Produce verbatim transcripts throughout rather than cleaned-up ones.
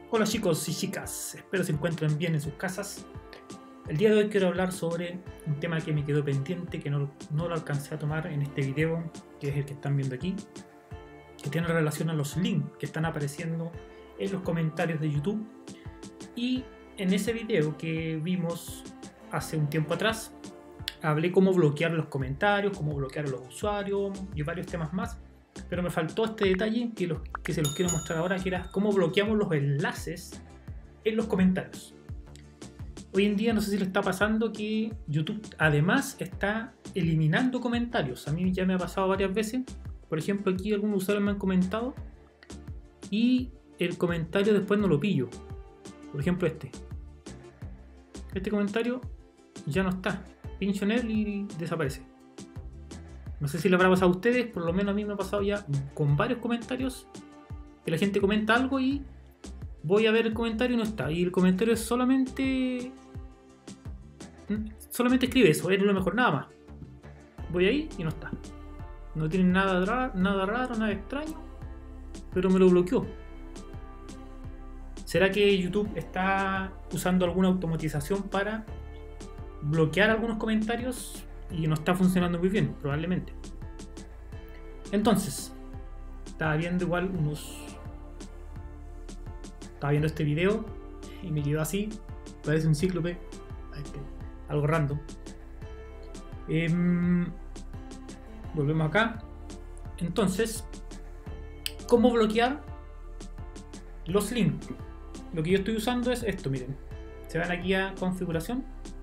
Hola chicos y chicas, espero se encuentren bien en sus casas. El día de hoy quiero hablar sobre un tema que me quedó pendiente, que no, no lo alcancé a tomar en este video, que es el que están viendo aquí, que tiene relación a los links que están apareciendo en los comentarios de YouTube. Y en ese video que vimos hace un tiempo atrás, hablé cómo bloquear los comentarios, cómo bloquear a los usuarios y varios temas más. Pero me faltó este detalle que, los, que se los quiero mostrar ahora, que era cómo bloqueamos los enlaces en los comentarios. Hoy en día no sé si le está pasando que YouTube además está eliminando comentarios. A mí ya me ha pasado varias veces. Por ejemplo, aquí algunos usuarios me han comentado y el comentario después no lo pillo. Por ejemplo este. Este comentario ya no está. Pincho en él y desaparece. No sé si le habrá pasado a ustedes, por lo menos a mí me ha pasado ya con varios comentarios que la gente comenta algo y voy a ver el comentario y no está. Y el comentario es solamente... Solamente escribe eso, es lo mejor, nada más. Voy ahí y no está. No tiene nada raro, nada raro, nada extraño, pero me lo bloqueó. ¿Será que YouTube está usando alguna automatización para bloquear algunos comentarios? Y no está funcionando muy bien, probablemente. Entonces, estaba viendo igual unos... Estaba viendo este video y me quedó así. Parece un cíclope. Algo random. Eh, volvemos acá. Entonces, ¿cómo bloquear los links? Lo que yo estoy usando es esto, miren. Se van aquí a configuración.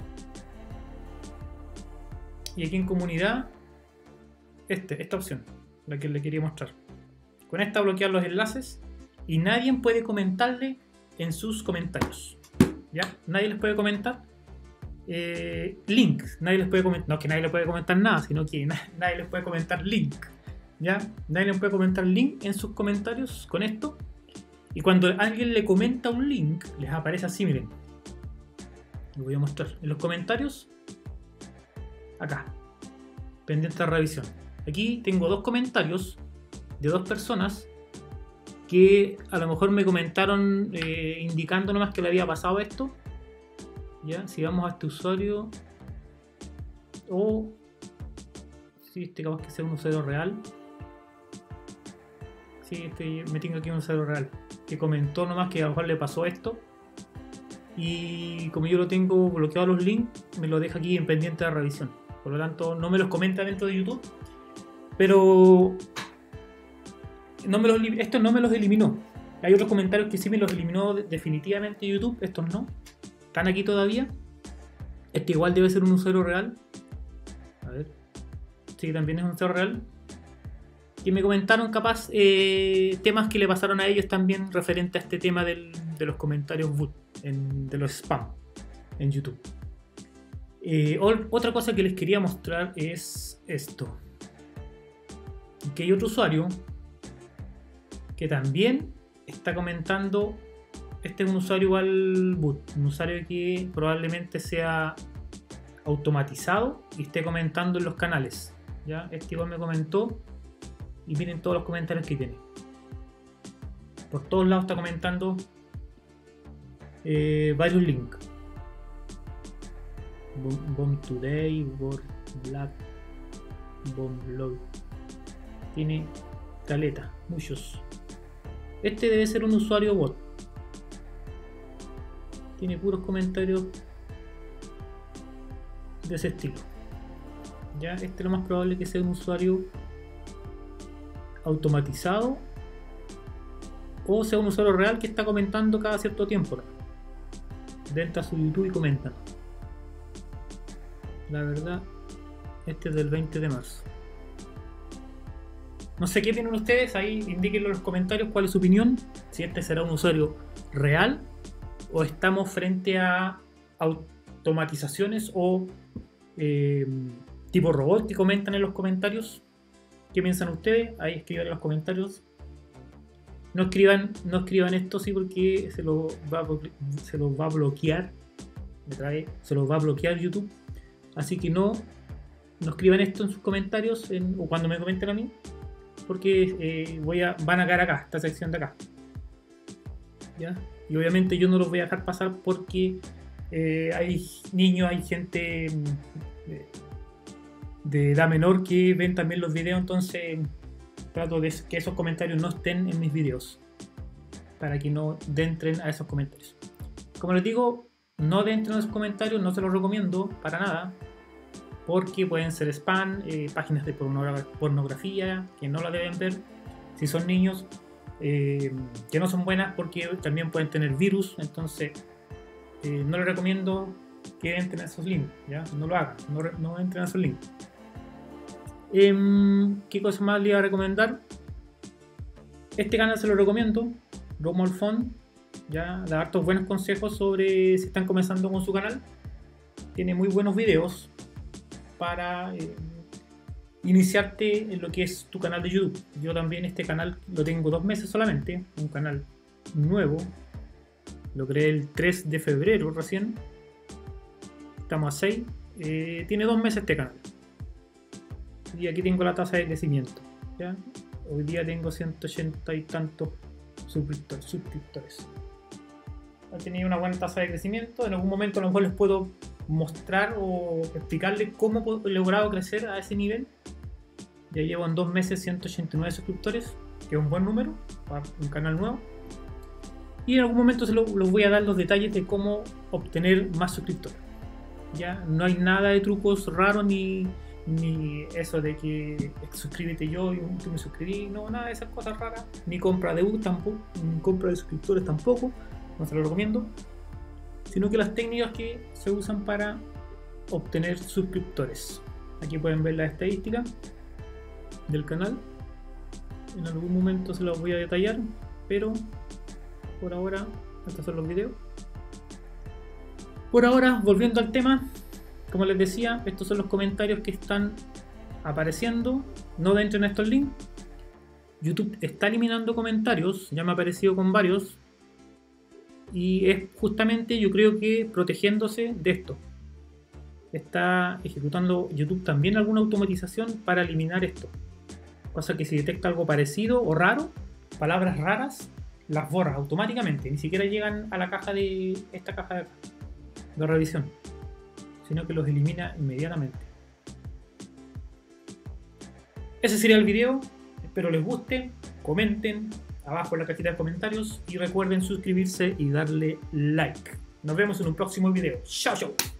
Y aquí en comunidad, este, esta opción, la que le quería mostrar. Con esta bloquear los enlaces y nadie puede comentarle en sus comentarios. ¿Ya? Nadie les puede comentar eh, links. Nadie les puede comentar, no que nadie les puede comentar nada, sino que na nadie les puede comentar link. ¿Ya? Nadie les puede comentar link en sus comentarios con esto. Y cuando alguien le comenta un link, les aparece así, miren. Lo voy a mostrar. En los comentarios. Acá, pendiente de revisión. Aquí tengo dos comentarios de dos personas que a lo mejor me comentaron eh, indicando nomás que le había pasado esto. Ya, si vamos a este usuario, o si este capaz que sea un usuario real. Sí, este, me tengo aquí un usuario real que comentó nomás que a lo mejor le pasó esto. Y como yo lo tengo bloqueado los links, me lo deja aquí en pendiente de revisión. Por lo tanto, no me los comenta dentro de YouTube. Pero no me los, estos no me los eliminó. Hay otros comentarios que sí me los eliminó definitivamente YouTube. Estos no. Están aquí todavía. Este igual debe ser un usuario real. A ver. Sí, también es un usuario real. Y me comentaron capaz eh, temas que le pasaron a ellos también referente a este tema del, de los comentarios boot, en, de los spam en YouTube. Eh, otra cosa que les quería mostrar es esto. Que hay otro usuario que también está comentando. Este es un usuario igual boot, un usuario que probablemente sea automatizado y esté comentando en los canales. ¿Ya? Este igual me comentó y miren todos los comentarios que tiene. Por todos lados está comentando eh, varios links. Bomb Today, World Black, Bomb Load. Tiene caleta, muchos. Este debe ser un usuario bot. Tiene puros comentarios de ese estilo. Ya, este lo más probable que sea un usuario automatizado o sea un usuario real que está comentando cada cierto tiempo. Entra a su YouTube y comenta. La verdad, este es del veinte de marzo. No sé qué tienen ustedes, ahí indíquenlo en los comentarios cuál es su opinión. Si este será un usuario real o estamos frente a automatizaciones o eh, tipo robot que comentan en los comentarios. ¿Qué piensan ustedes? Ahí escriban en los comentarios. No escriban, no escriban esto sí porque se lo va a, se los va a bloquear. Me trae, se los va a bloquear YouTube. Así que no, no escriban esto en sus comentarios en, o cuando me comenten a mí, porque eh, voy a, van a caer acá, esta sección de acá. ¿Ya? y obviamente yo no los voy a dejar pasar porque eh, hay niños, hay gente de, de edad menor que ven también los videos, entonces trato de que esos comentarios no estén en mis videos para que no entren a esos comentarios. Como les digo, no entren a esos comentarios, no se los recomiendo para nada, porque pueden ser spam, eh, páginas de pornografía que no la deben ver si son niños, eh, que no son buenas porque también pueden tener virus. Entonces eh, no les recomiendo que entren a esos links, ¿ya? No lo hagan, no, no entren a esos links. Eh, ¿Qué cosa más les iba a recomendar? Este canal se lo recomiendo, Romuald Font, ya da hartos buenos consejos sobre si están comenzando con su canal. Tiene muy buenos videos para eh, iniciarte en lo que es tu canal de YouTube. Yo también este canal lo tengo dos meses solamente, un canal nuevo, lo creé el tres de febrero recién, estamos a seis, eh, tiene dos meses este canal y aquí tengo la tasa de crecimiento, ¿ya? Hoy día tengo ciento ochenta y tantos suscriptores, suscriptores. Ha tenido una buena tasa de crecimiento. En algún momento a lo mejor les puedo mostrar o explicarles cómo he logrado crecer a ese nivel. Ya llevo en dos meses ciento ochenta y nueve suscriptores, que es un buen número para un canal nuevo. Y en algún momento se lo, les voy a dar los detalles de cómo obtener más suscriptores. Ya no hay nada de trucos raros ni, ni eso de que suscríbete yo y tú me suscribí, no, nada de esas cosas raras. Ni compra de U tampoco, ni compra de suscriptores tampoco, no se lo recomiendo. Sino que las técnicas que se usan para obtener suscriptores. Aquí pueden ver la estadística del canal. En algún momento se los voy a detallar, pero por ahora estos son los videos. Por ahora, volviendo al tema, como les decía, estos son los comentarios que están apareciendo. No entren a estos links. YouTube está eliminando comentarios, ya me ha aparecido con varios, y es justamente, yo creo que protegiéndose de esto. Está ejecutando YouTube también alguna automatización para eliminar esto, cosa que si detecta algo parecido o raro, palabras raras, las borra automáticamente, ni siquiera llegan a la caja de esta caja de, acá, de revisión, sino que los elimina inmediatamente. Ese sería el video, espero les guste, comenten abajo en la cajita de comentarios y recuerden suscribirse y darle like. Nos vemos en un próximo video. Chao, chao.